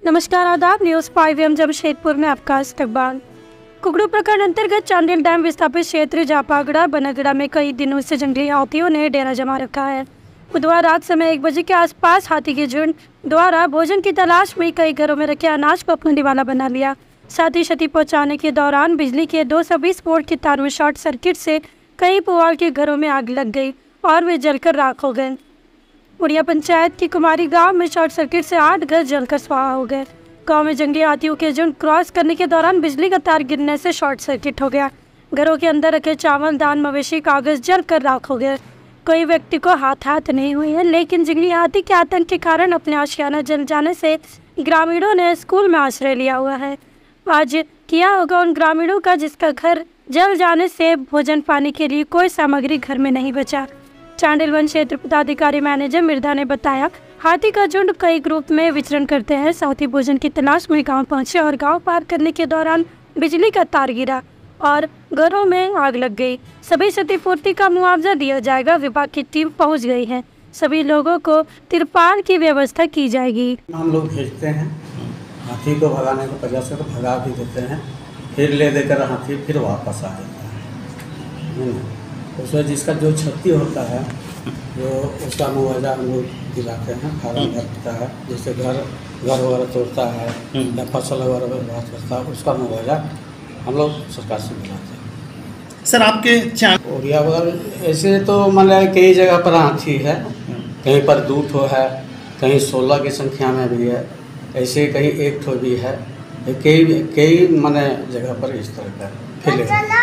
नमस्कार, आदाब। न्यूज़ 5 जमशेदपुर में आपका इस्तकबाल। कुकड़ू प्रखंड अंतर्गत चांडिल डैम विस्थापित क्षेत्र जापागड़ा बनगड़ा में कई दिनों से जंगली हाथियों ने डेरा जमा रखा है। बुधवार रात समय 1 बजे के आसपास हाथी के झुंड द्वारा भोजन की तलाश में कई घरों में रखे अनाज को अपना निवाला बना लिया। साथ ही क्षति पहुँचाने के दौरान बिजली के 220 वोल्ट के तार में शॉर्ट सर्किट से कई पुआल के घरों में आग लग गई और वे जलकर राख हो गए। उड़िया पंचायत की कुमारी गांव में शॉर्ट सर्किट से 8 घर जलकर स्वाहा हो गए। गांव में जंगली हाथियों के झुंड क्रॉस करने के दौरान बिजली का तार गिरने से शॉर्ट सर्किट हो गया। घरों के अंदर रखे चावल, दान, मवेशी, कागज जलकर राख हो गए। कोई व्यक्ति को हाथ नहीं हुई है, लेकिन जंगली हाथी के आतंक के कारण अपने आशियाना जल जाने से ग्रामीणों ने स्कूल में आश्रय लिया हुआ है। आज किया होगा उन ग्रामीणों का जिसका घर जल जाने से भोजन पानी के लिए कोई सामग्री घर में नहीं बचा। चांडिल वन क्षेत्र पदाधिकारी मैनेजर मिर्धा ने बताया, हाथी का झुंड कई ग्रुप में विचरण करते हैं। साथ ही भोजन की तलाश में गांव पहुंचे और गांव पार करने के दौरान बिजली का तार गिरा और घरों में आग लग गई। सभी क्षतिपूर्ति का मुआवजा दिया जाएगा। विभाग की टीम पहुंच गई है। सभी लोगों को तिरपाल की व्यवस्था की जाएगी। हम लोग भेजते हैं हाथी को भगाने को, 50 से तो भगा भी देते हैं, फिर ले देकर हाथी फिर वापस आ जाता है। उसमें जिसका जो क्षति होता है वो उसका मुआवजा हम लोग दिलाते हैं। फार्म भरता है, जैसे घर वगैरह तोड़ता है या फसल वगैरह बर्बाद करता है, उसका मुआवजा हम लोग सरकार से दिलाते हैं। सर आपके उड़िया वगैरह ऐसे तो मतलब कई जगह पर हाथी है, कहीं पर 2 ठो है, कहीं 16 की संख्या में भी है, ऐसे कहीं 1 ठो भी है, कई माने जगह पर इस तरह का फैले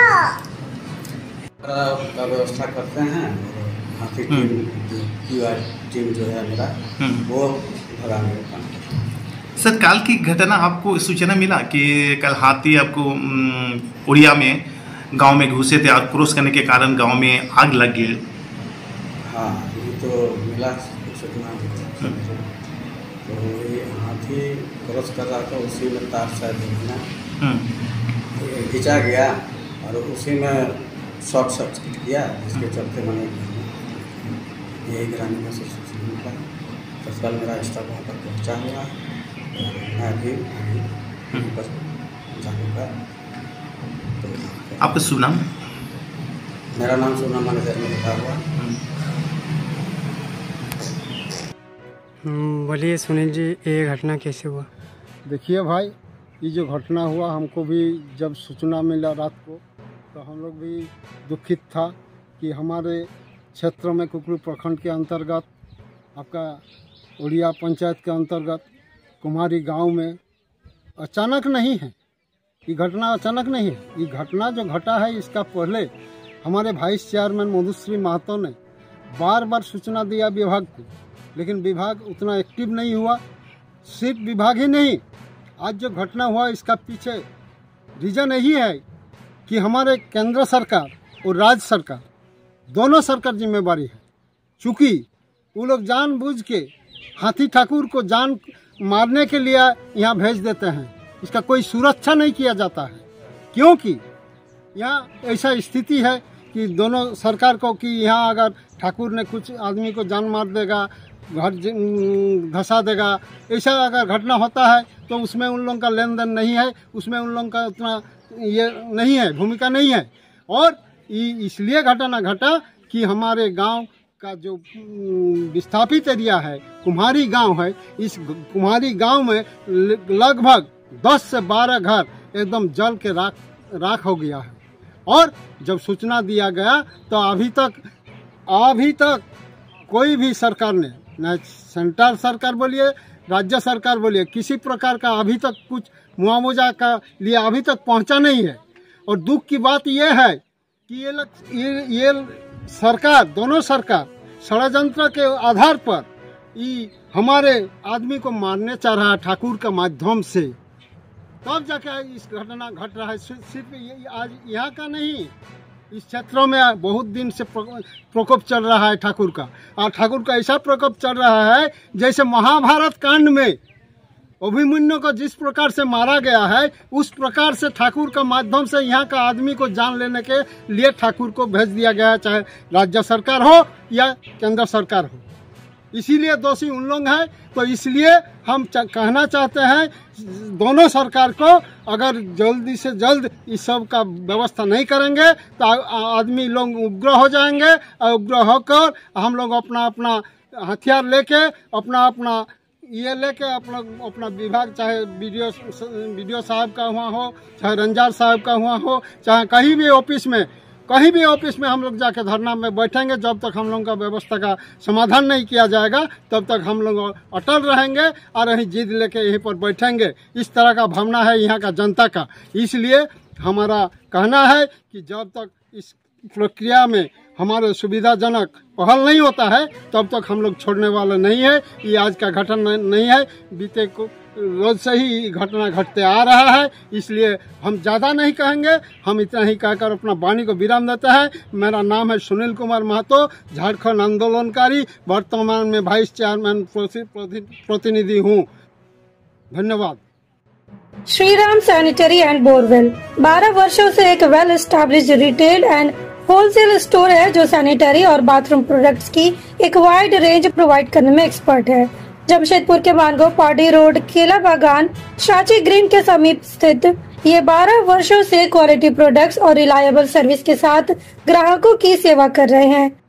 का व्यवस्था करते हैं। हाथी टीम जो है मेरा वो भगाने का काम। सर कल की घटना आपको सूचना मिला कि कल हाथी आपको उड़िया में गांव में घुसे थे और क्रॉस करने के कारण गांव में आग लग गई। हाँ, ये तो मिला सूचना। तो ये हाथी क्रॉस कर रहा था, उसी में तार शायद खींचा गया और उसी में शॉर्ट सर्किट किया, जिसके चलते मैंने यही ग्रामीण से सूचना मिला। तत्काल मेरा स्टाफ वहाँ पर पहुँचा हुआ है और मैं भी पर जाऊँगा। आपका शुभ नाम? मेरा नाम सुना मैनेजर में लिखा हुआ। बोलिए सुनील जी, ये घटना कैसे हुआ? देखिए भाई, ये जो घटना हुआ हमको भी जब सूचना मिला रात को तो हम लोग भी दुखित था कि हमारे क्षेत्र में कुकड़ू प्रखंड के अंतर्गत आपका उड़िया पंचायत के अंतर्गत कुमारी गांव में अचानक नहीं है, ये घटना अचानक नहीं है। ये घटना जो घटा है इसका पहले हमारे वाइस चेयरमैन मधुश्री महतो ने बार बार सूचना दिया विभाग को, लेकिन विभाग उतना एक्टिव नहीं हुआ। सिर्फ विभाग ही नहीं, आज जो घटना हुआ इसका पीछे रीज़न यही है कि हमारे केंद्र सरकार और राज्य सरकार दोनों सरकार जिम्मेवारी है। चूँकि वो लोग जानबूझ के हाथी ठाकुर को जान मारने के लिए यहाँ भेज देते हैं, इसका कोई सुरक्षा नहीं किया जाता है। क्योंकि यहाँ ऐसा स्थिति है कि दोनों सरकार को कि यहाँ अगर ठाकुर ने कुछ आदमी को जान मार देगा, घर धंसा देगा, ऐसा अगर घटना होता है तो उसमें उन लोगों का लेन देन नहीं है, उसमें उन लोगों का उतना ये नहीं है, भूमिका नहीं है। और इसलिए घटना घटा कि हमारे गांव का जो विस्थापित एरिया है, कुम्हारी गांव है, इस कुम्हारी गांव में लगभग 10 से 12 घर एकदम जल के राख हो गया है। और जब सूचना दिया गया तो अभी तक कोई भी सरकार ने, न सेंट्रल सरकार बोलिए, राज्य सरकार बोलिए, किसी प्रकार का अभी तक कुछ मुआवजा का लिए अभी तक पहुंचा नहीं है। और दुख की बात यह है कि ये सरकार, दोनों सरकार षड्यंत्र के आधार पर ये हमारे आदमी को मारने चाह रहा है ठाकुर के माध्यम से, तब जाके इस घटना घट रहा है। सिर्फ आज यहाँ का नहीं, इस क्षेत्रों में बहुत दिन से प्रकोप चल रहा है ठाकुर का। और ठाकुर का ऐसा प्रकोप चल रहा है जैसे महाभारत कांड में अभिमन्यु को जिस प्रकार से मारा गया है, उस प्रकार से ठाकुर का माध्यम से यहाँ का आदमी को जान लेने के लिए ठाकुर को भेज दिया गया है, चाहे राज्य सरकार हो या केंद्र सरकार हो। इसीलिए दोषी उन लोग हैं। तो इसलिए हम कहना चाहते हैं दोनों सरकार को, अगर जल्दी से जल्द इस सब का व्यवस्था नहीं करेंगे तो आदमी लोग उग्र हो जाएंगे, और उग्र होकर हम लोग अपना अपना हथियार लेके अपना ये लेके अपना विभाग, चाहे वीडियो साहब का हुआ हो, चाहे रंजार साहब का हुआ हो, चाहे कहीं भी ऑफिस में हम लोग जाके धरना में बैठेंगे। जब तक हम लोगों का व्यवस्था का समाधान नहीं किया जाएगा तब तक हम लोग अटल रहेंगे और यहीं जिद लेके यहीं पर बैठेंगे। इस तरह का भावना है यहाँ का जनता का। इसलिए हमारा कहना है कि जब तक इस प्रक्रिया में हमारे सुविधाजनक पहल नहीं होता है तब तक हम लोग छोड़ने वाले नहीं है। ये आज का घटना नहीं है, बीते रोज से ही घटना घटते आ रहा है। इसलिए हम ज़्यादा नहीं कहेंगे, हम इतना ही कहकर अपना वाणी को विराम देते हैं। मेरा नाम है सुनील कुमार महतो, झारखंड आंदोलनकारी, वर्तमान में वाइस चेयरमैन प्रतिनिधि हूँ। धन्यवाद। श्रीराम सैनिटरी एंड बोरवेल 12 वर्षों से एक well established retail and wholesale store है जो सैनिटरी और बाथरूम प्रोडक्ट्स की एक वाइड रेंज प्रोवाइड करने में एक्सपर्ट है। जमशेदपुर के मानगो पार्टी रोड, केला बागान, शाची ग्रीन के समीप स्थित ये 12 वर्षों से क्वालिटी प्रोडक्ट्स और रिलायबल सर्विस के साथ ग्राहकों की सेवा कर रहे हैं।